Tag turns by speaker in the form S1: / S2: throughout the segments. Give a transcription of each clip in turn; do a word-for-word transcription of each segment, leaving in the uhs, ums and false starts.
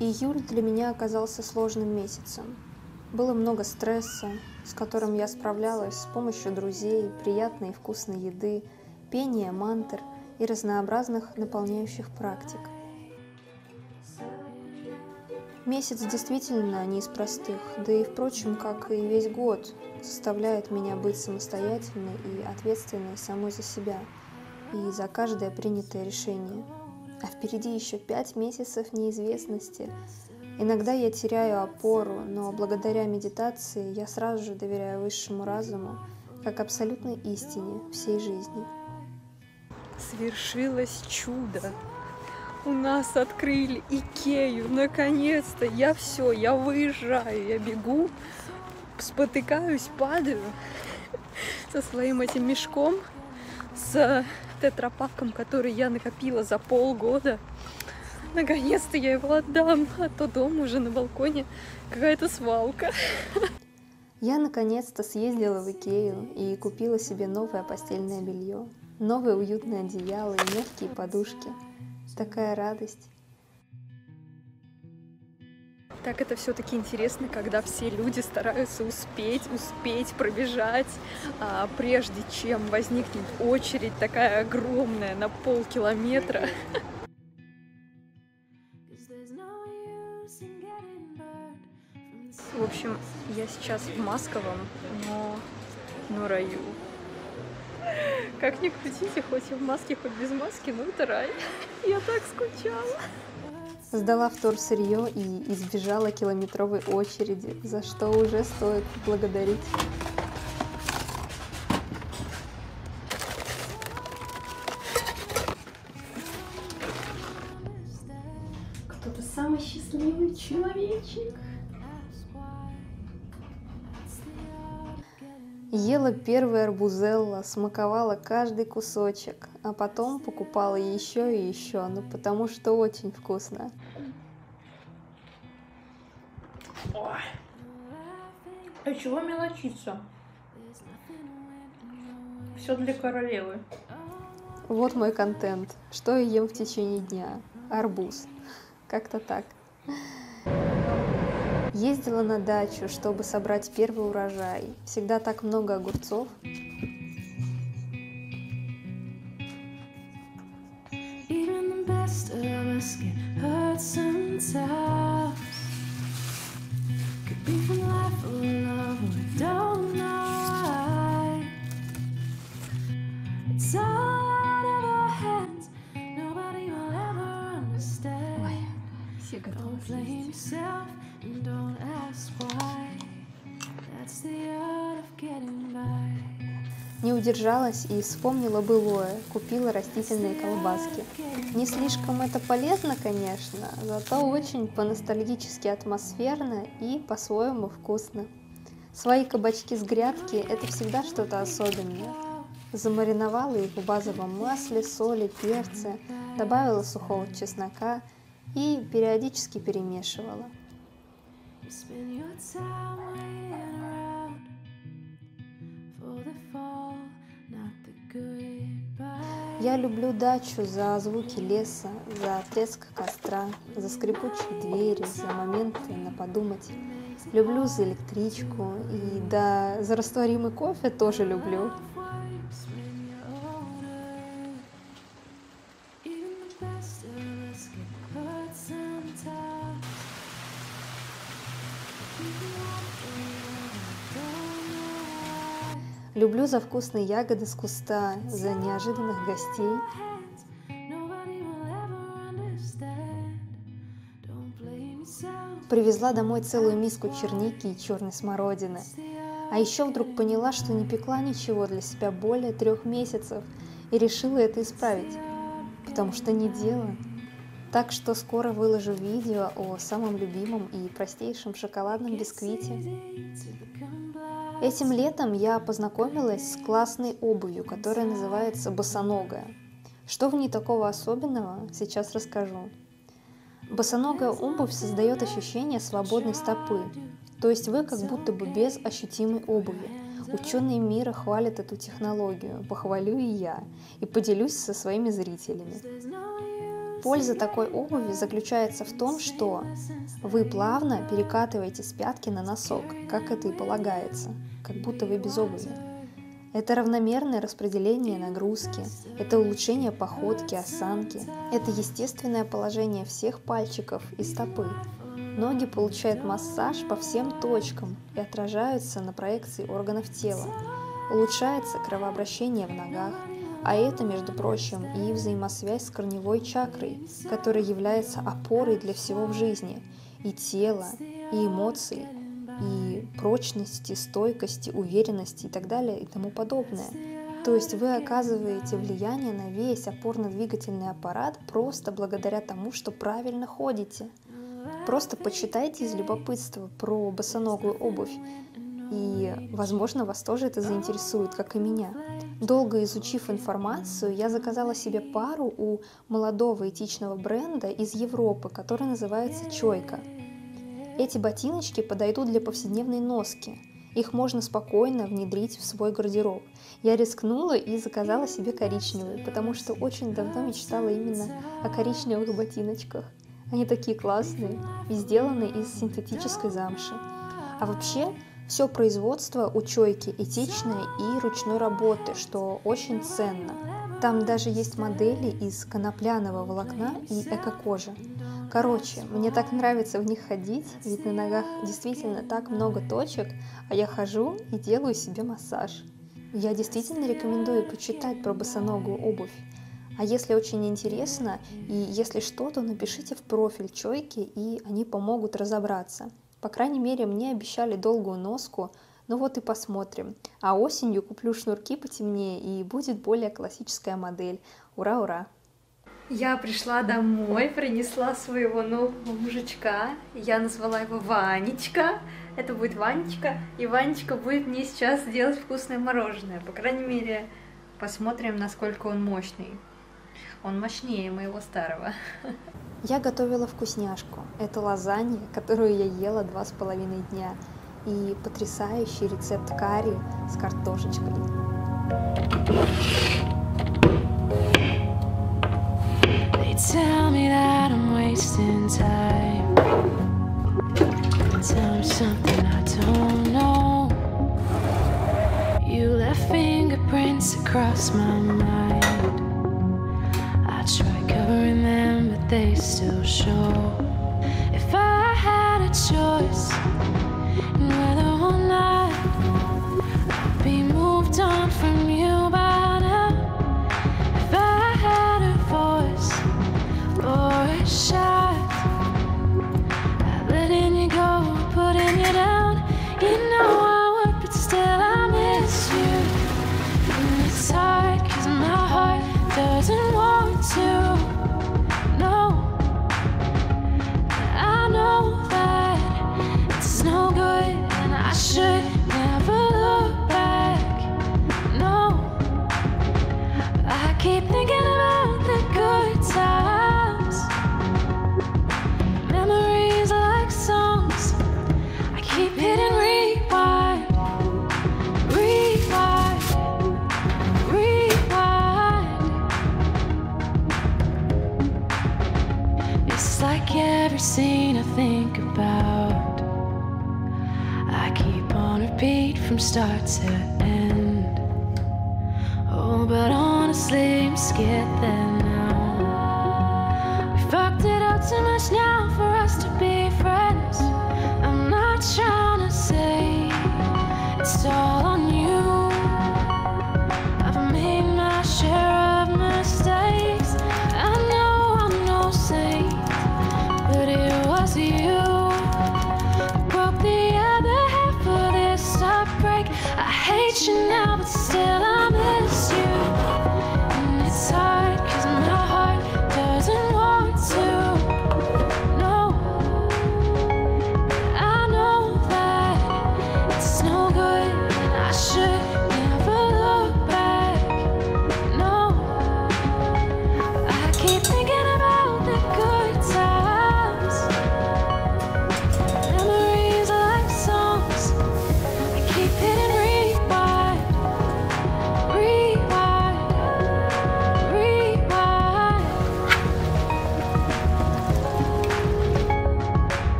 S1: Июль для меня оказался сложным месяцем. Было много стресса, с которым я справлялась с помощью друзей, приятной и вкусной еды, пения мантр и разнообразных наполняющих практик. Месяц действительно не из простых, да и, впрочем, как и весь год, заставляет меня быть самостоятельной и ответственной самой за себя и за каждое принятое решение. А впереди еще пять месяцев неизвестности. Иногда я теряю опору, но благодаря медитации я сразу же доверяю высшему разуму как абсолютной истине всей жизни.
S2: Свершилось чудо! У нас открыли Икею, наконец-то! Я все, я выезжаю, я бегу, спотыкаюсь, падаю со своим этим мешком, с тетрапаком, который я накопила за полгода. Наконец-то я его отдам, а то дома уже на балконе какая-то свалка.
S1: Я наконец-то съездила в Икею и купила себе новое постельное белье, новое уютное одеяло и мягкие подушки. Такая радость.
S2: Так это все-таки интересно, когда все люди стараются успеть, успеть пробежать, а, прежде чем возникнет очередь такая огромная на полкилометра. В общем, я сейчас в Масковом, но на раю. Как ни крутите, хоть и в маске, хоть без маски, но это рай. Я так скучала.
S1: Сдала вторсырье и избежала километровой очереди, за что уже стоит благодарить.
S2: Кто-то самый счастливый человечек.
S1: Ела первый арбузелло, смаковала каждый кусочек, а потом покупала еще и еще, ну потому что очень вкусно.
S3: Ой. А чего мелочиться? Все для королевы.
S1: Вот мой контент. Что я ем в течение дня? Арбуз. Как-то так. Ездила на дачу, чтобы собрать первый урожай. Всегда так много огурцов.
S2: Ой, все готовы.
S1: Не удержалась и вспомнила былое, купила растительные колбаски. Не слишком это полезно, конечно, зато очень по-ностальгически атмосферно и по-своему вкусно. Свои кабачки с грядки – это всегда что-то особенное. Замариновала их в базовом масле, соли, перце, добавила сухого чеснока и периодически перемешивала. Я люблю дачу за звуки леса, за треск костра, за скрипучие двери, за моменты на подумать. Люблю за электричку и да, за растворимый кофе тоже люблю. Люблю за вкусные ягоды с куста, за неожиданных гостей. Привезла домой целую миску черники и черной смородины. А еще вдруг поняла, что не пекла ничего для себя более трех месяцев и решила это исправить, потому что не дело. Так что скоро выложу видео о самом любимом и простейшем шоколадном бисквите. Этим летом я познакомилась с классной обувью, которая называется босоногая. Что в ней такого особенного, сейчас расскажу. Босоногая обувь создает ощущение свободной стопы, то есть вы как будто бы без ощутимой обуви. Ученые мира хвалят эту технологию, похвалю и я, и поделюсь со своими зрителями. Польза такой обуви заключается в том, что вы плавно перекатываете с пятки на носок, как это и полагается, как будто вы без обуви. Это равномерное распределение нагрузки, это улучшение походки, осанки, это естественное положение всех пальчиков и стопы. Ноги получают массаж по всем точкам и отражаются на проекции органов тела. Улучшается кровообращение в ногах, а это, между прочим, и взаимосвязь с корневой чакрой, которая является опорой для всего в жизни, и тела, и эмоций, и прочности, стойкости, уверенности и так далее и тому подобное. То есть вы оказываете влияние на весь опорно-двигательный аппарат просто благодаря тому, что правильно ходите. Просто почитайте из любопытства про босоногую обувь, и, возможно, вас тоже это заинтересует, как и меня. Долго изучив информацию, я заказала себе пару у молодого этичного бренда из Европы, который называется Чойка. Эти ботиночки подойдут для повседневной носки. Их можно спокойно внедрить в свой гардероб. Я рискнула и заказала себе коричневые, потому что очень давно мечтала именно о коричневых ботиночках. Они такие классные и сделаны из синтетической замши. А вообще, все производство у Чойки этичное и ручной работы, что очень ценно. Там даже есть модели из конопляного волокна и эко-кожи. Короче, мне так нравится в них ходить, ведь на ногах действительно так много точек, а я хожу и делаю себе массаж. Я действительно рекомендую почитать про босоногую обувь. А если очень интересно, и если что, то напишите в профиль Чойки, и они помогут разобраться. По крайней мере, мне обещали долгую носку, ну вот и посмотрим. А осенью куплю шнурки потемнее, и будет более классическая модель. Ура-ура!
S2: Я пришла домой, принесла своего нового мужичка. Я назвала его Ванечка. Это будет Ванечка. И Ванечка будет мне сейчас делать вкусное мороженое. По крайней мере, посмотрим, насколько он мощный. Он мощнее моего старого.
S1: Я готовила вкусняшку. Это лазанья, которую я ела два с половиной дня. И потрясающий рецепт карри с картошечкой.
S4: They tell me that I'm wasting time. Tell me something I don't know. You left fingerprints across my mind. I try covering them, but they still show. If I had a choice, whether or not I'd be moved on from you by now. If I had a voice or a shot at letting you go, putting you down, you know I would, but still I miss you. And it's hard, cause my heart doesn't want to. No, I know that it's no good, and I should never look back. No, but I keep thinking about the good times. Memories are like songs. I keep hitting rewind, rewind, rewind. It's like every scene I think about, I keep on repeat from start to end. Oh, but honestly, I'm scared that now we fucked it up too much now for us to be friends. I'm not trying to say it's all on you. I've made my share of mistakes. I know I'm no saint, but it was you who broke the other half of this heartbreak. I hate you now, but still I miss you. And it's hard, cause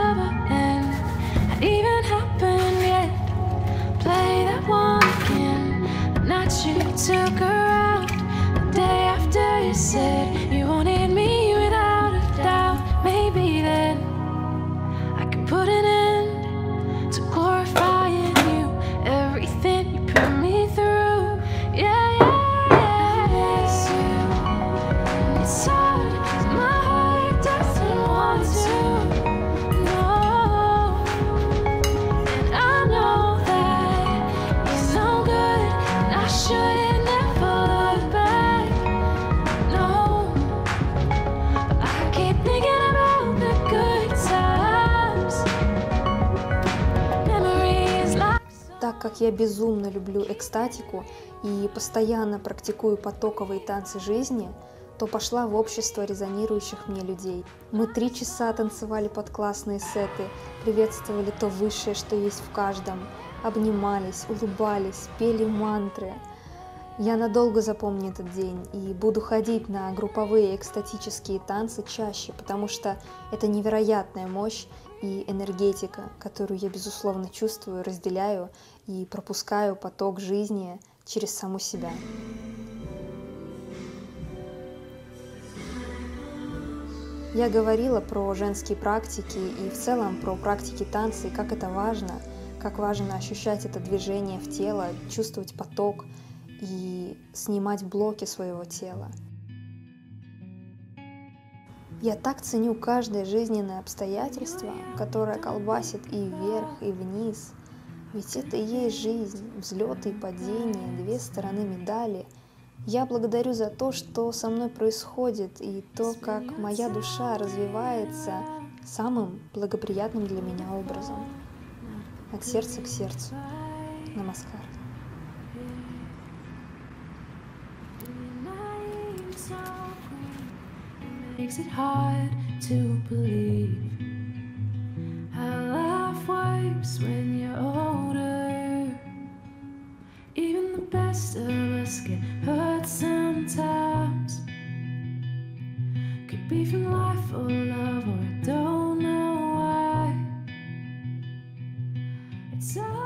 S4: ever end. Had even happened yet. Play that one again. The night you took her out, the day after you said you wanted me without a doubt. Maybe then I can put an end to glorifying you, everything you put me through. Yeah, yeah, yeah. I miss you. And it's hard, 'cause my heart doesn't want to. No. And I know that it's no good, and I should never look back. No. But I keep thinking about the good times. Memories like.
S1: Так как я безумно люблю экстатику и постоянно практикую потоковые танцы жизни, то пошла в общество резонирующих мне людей. Мы три часа танцевали под классные сеты, приветствовали то высшее, что есть в каждом, обнимались, улыбались, пели мантры. Я надолго запомню этот день и буду ходить на групповые экстатические танцы чаще, потому что это невероятная мощь и энергетика, которую я, безусловно, чувствую, разделяю и пропускаю поток жизни через саму себя. Я говорила про женские практики и в целом про практики танца, и как это важно, как важно ощущать это движение в тело, чувствовать поток и снимать блоки своего тела. Я так ценю каждое жизненное обстоятельство, которое колбасит и вверх, и вниз. Ведь это и есть жизнь, взлеты и падения, две стороны медали. Я благодарю за то, что со мной происходит, и то, как моя душа развивается самым благоприятным для меня образом. От сердца к сердцу. Намаскар.
S4: Makes it hard to believe how life works when you're older. Even the best of us get hurt sometimes. Could be from life or love, or I don't know why. It's